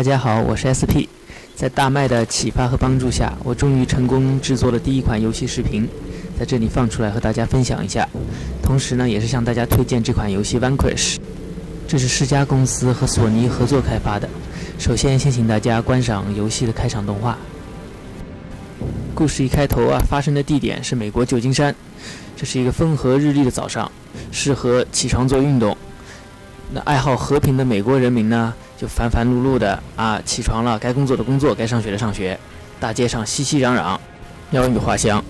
大家好，我是 SP。在大麦的启发和帮助下，我终于成功制作了第一款游戏视频，在这里放出来和大家分享一下。同时呢，也是向大家推荐这款游戏 Vanquish。这是世嘉公司和索尼合作开发的。首先，先请大家观赏游戏的开场动画。故事一开头发生的地点是美国旧金山。这是一个风和日丽的早上，适合起床做运动。那爱好和平的美国人民呢，就烦烦碌碌的起床了，该工作的工作，该上学的上学，大街上熙熙攘攘，鸟语花香。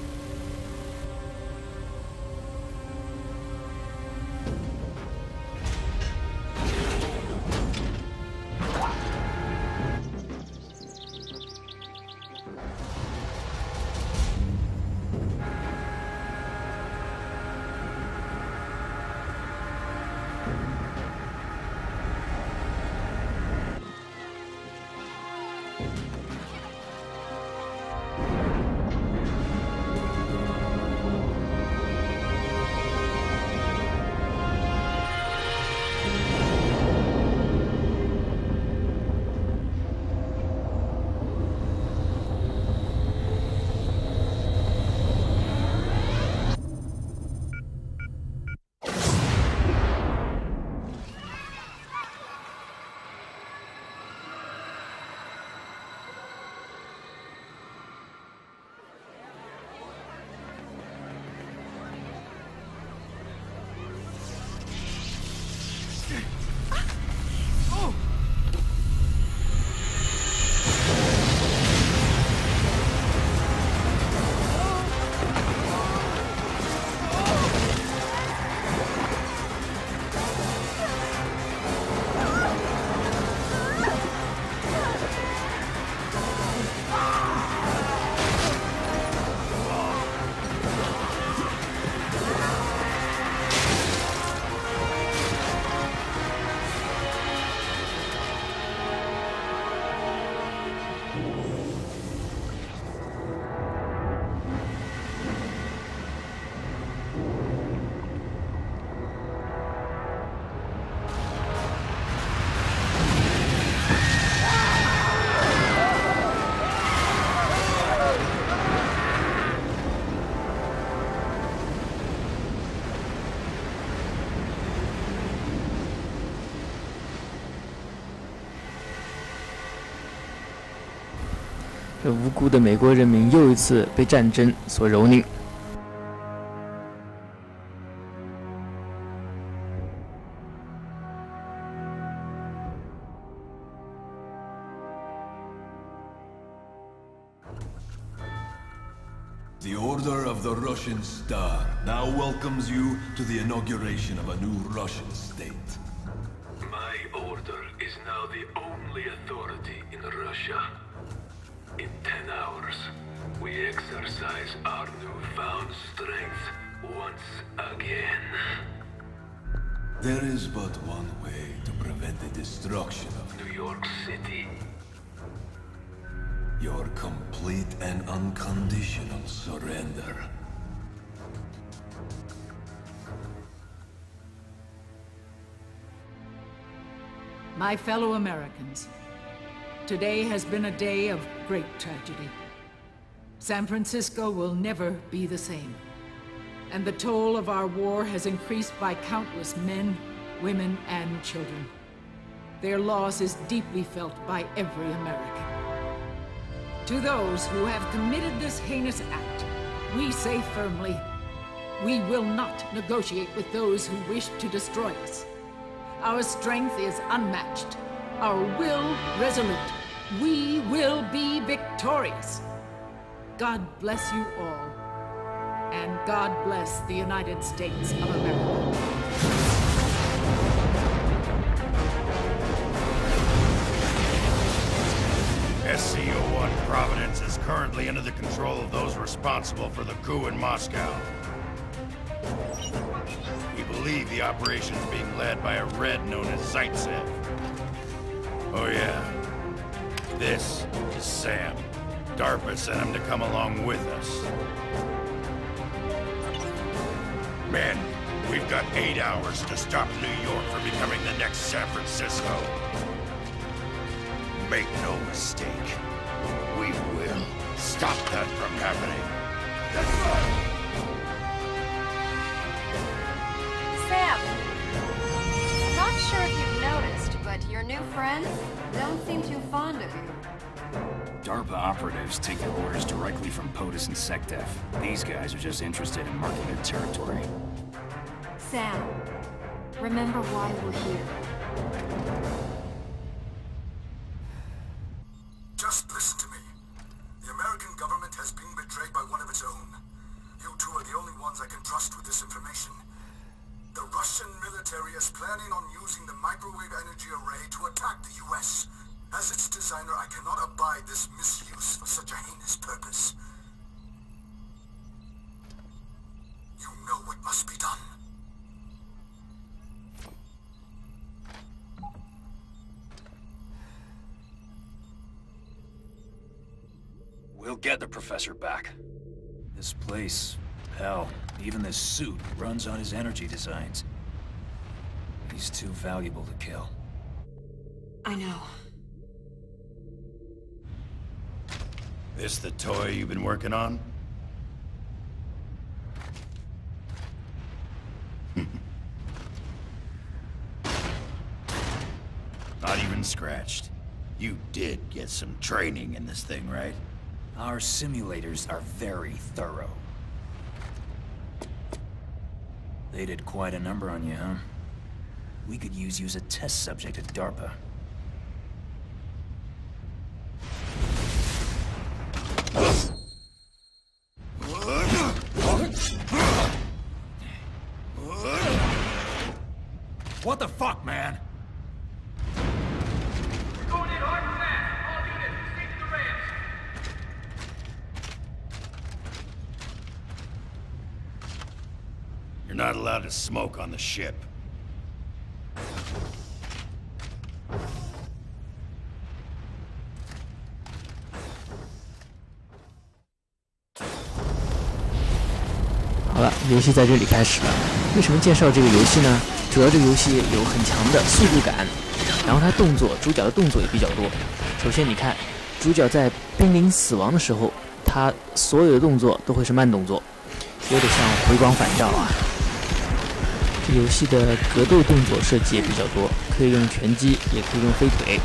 这无辜的美国人民又一次被战争所蹂躏。 The Order of the Russian Star now welcomes you to the inauguration of a new Russian state. My order is now the only authority in Russia. In 10 hours, we exercise our newfound strength once again. There is but one way to prevent the destruction of New York City. Your complete and unconditional surrender. My fellow Americans, today has been a day of great tragedy. San Francisco will never be the same. And the toll of our war has increased by countless men, women, and children. Their loss is deeply felt by every American. To those who have committed this heinous act, we say firmly, we will not negotiate with those who wish to destroy us. Our strength is unmatched, our will resolute. We will be victorious. God bless you all, and God bless the United States of America. SCO-1 Providence is currently under the control of those responsible for the coup in Moscow. We believe the operation is being led by a Red known as Zaitsev. Oh yeah, this is Sam. DARPA sent him to come along with us. Men, we've got 8 hours to stop New York from becoming the next San Francisco. Make no mistake. We will stop that from happening. Sam! I'm not sure if you've noticed, but your new friends don't seem too fond of you. DARPA operatives take their orders directly from POTUS and SecDef. These guys are just interested in marking their territory. Sam, remember why we're here. Just listen to me. The American government has been betrayed by one of its own. You two are the only ones I can trust with this information. The Russian military is planning on using the microwave energy array to attack the U.S. As its designer, I cannot abide this misuse for such a heinous purpose. You know what must be done. We'll get the professor back. This place, hell, even this suit runs on his energy designs. He's too valuable to kill. I know. This the toy you've been working on? Not even scratched. You did get some training in this thing, right? Our simulators are very thorough. They did quite a number on you, huh? We could use you as a test subject at DARPA. What the fuck, man? We're going in hard and fast. All units, stick to the ramps. You're not allowed to smoke on the ship. 好了，游戏在这里开始了。为什么介绍这个游戏呢？主要这个游戏有很强的速度感，然后它主角的动作也比较多。首先你看，主角在濒临死亡的时候，他所有的动作都会是慢动作，有点像回光返照啊。这游戏的格斗动作设计也比较多，可以用拳击，也可以用飞腿。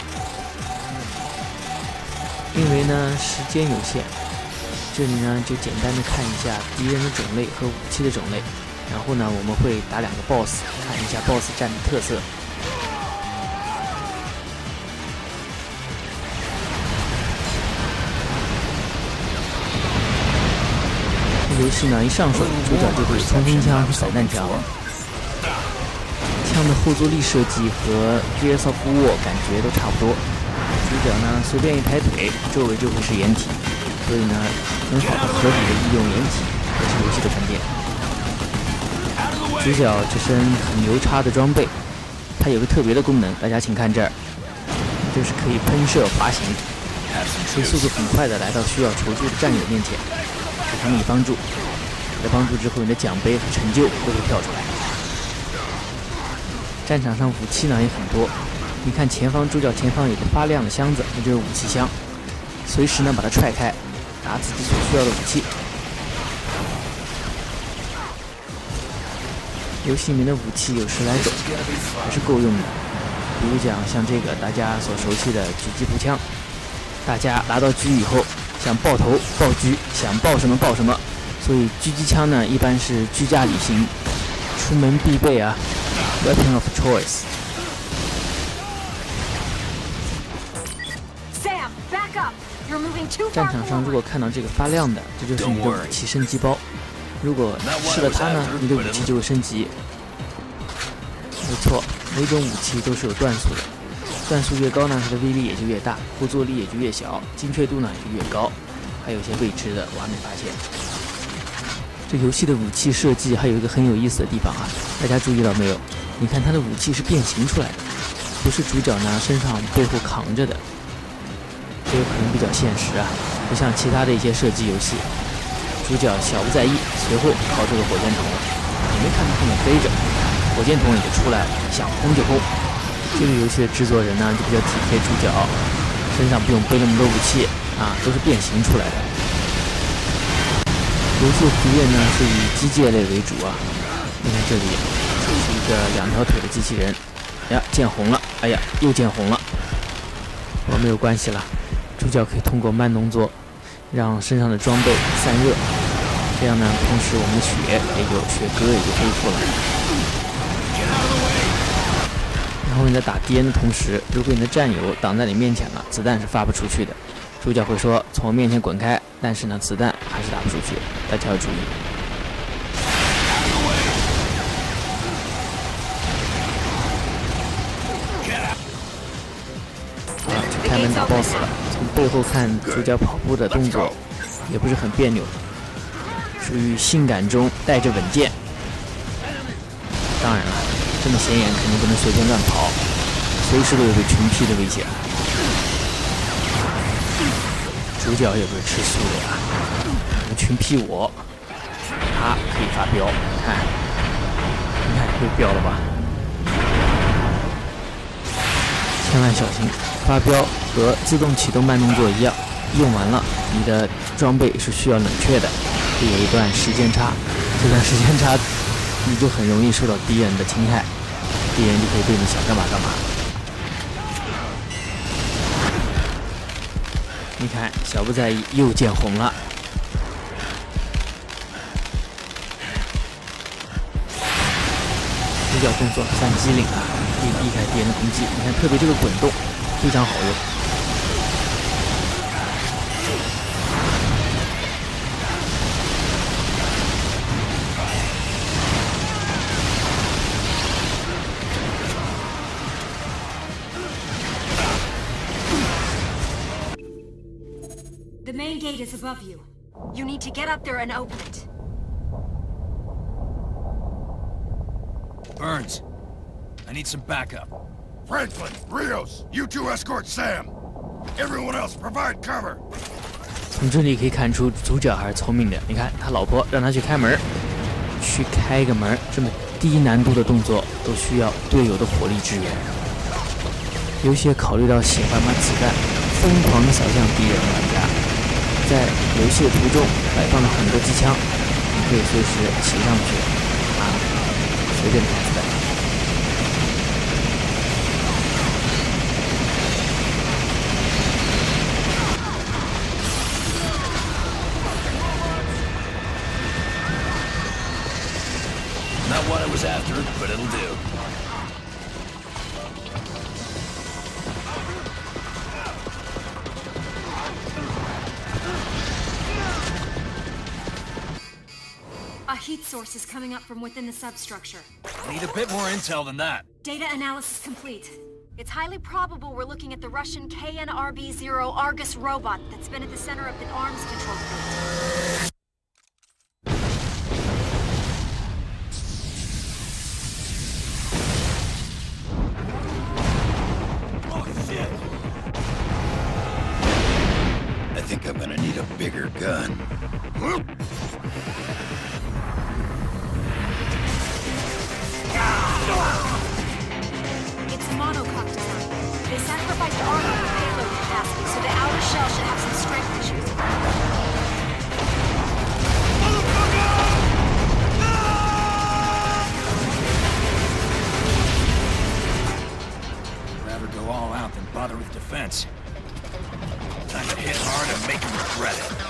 因为呢时间有限，这里呢就简单的看一下敌人的种类和武器的种类，然后呢我们会打2个 BOSS， 看一下 BOSS 战的特色。这游戏呢一上手，主角就会有冲锋枪和散弹枪，枪的后坐力设计和 Gears of War 感觉都差不多。主角呢随便一抬腿，周围就会是掩体，所以呢很好的合理的利用掩体，也是游戏的重点。主角这身很牛叉的装备，它有个特别的功能，大家请看这儿，就是可以喷射滑行，可以速度很快的来到需要求助的战友面前，给他们以帮助。在帮助之后，你的奖杯和成就都会跳出来。战场上武器呢也很多，你看主角前方有个发亮的箱子，那就是武器箱，随时呢把它踹开，拿自己所需要的武器。游戏里面的武器有10来种，还是够用的。比如讲像这个大家所熟悉的狙击步枪，大家拿到狙以后，想爆头爆狙，想爆什么爆什么，所以狙击枪呢一般是居家旅行出门必备啊 ，weapon of choice。战场上如果看到这个发亮的，这就是你的武器升级包。如果吃了它呢，你的武器就会升级。没错，每种武器都是有段数的，段数越高呢，它的威力也就越大，后坐力也就越小，精确度呢也就越高。还有一些未知的完美发现。这游戏的武器设计还有一个很有意思的地方啊，大家注意到没有？你看它的武器是变形出来的，不是主角呢身上背后扛着的。这有可能比较现实啊，不像其他的一些射击游戏，主角小不在意，随后掏出个火箭筒，也没看到后面飞着，火箭筒也就出来了，想轰就轰。这个游戏的制作人呢就比较体贴主角， 身上不用背那么多武器啊，都是变形出来的。游戏敌人呢是以机械类为主啊。你看这里是一个2条腿的机器人，呀，见红了，哎呀，又见红了。不过没有关系了，主角可以通过慢动作让身上的装备散热，这样呢，同时我们的血哥也就恢复了。然后你在打敌人的同时，如果你的战友挡在你面前了，子弹是发不出去的。主角会说从我面前滚开，但是呢，子弹还是打不出去，大家要注意。开门打 BOSS 了，从背后看主角跑步的动作也不是很别扭，属于性感中带着稳健。当然了，这么显眼肯定不能随便乱跑，随时都有被群批的危险。主角也不是吃素的呀，有群批我，他可以发飙，你看又飙了吧？千万小心，发飙和自动启动慢动作一样，用完了你的装备是需要冷却的，会有一段时间差，这段时间差你就很容易受到敌人的侵害，敌人就可以对你想干嘛干嘛。你看，小不在意，又见红了。主角动作算机灵啊，可以避开敌人的攻击。你看，特别这个滚动非常好用。 The main gate is above you. You need to get up there and open it. Burns, I need some backup. Franklin, Rios, you two escort Sam. Everyone else provide cover. 从这里可以看出，主角还是聪明的。你看，他老婆让他去开门，去开个门，这么低难度的动作都需要队友的火力支援。游戏也考虑到喜欢把子弹疯狂地扫向敌人的玩家，在游戏的途中摆放了很多机枪，你可以随时骑上去啊，随便开子弹。 Not what I was after, but it'll do. A heat source is coming up from within the substructure. Need a bit more intel than that. Data analysis complete. It's highly probable we're looking at the Russian KNRB-0 Argus robot that's been at the center of the arms control grid. I think I'm gonna need a bigger gun. It's monocoque design. They sacrificed armor for payload capacity, so the outer shell should have some strength issues. Rather go all out than bother with defense. Time to hit hard and make him regret it.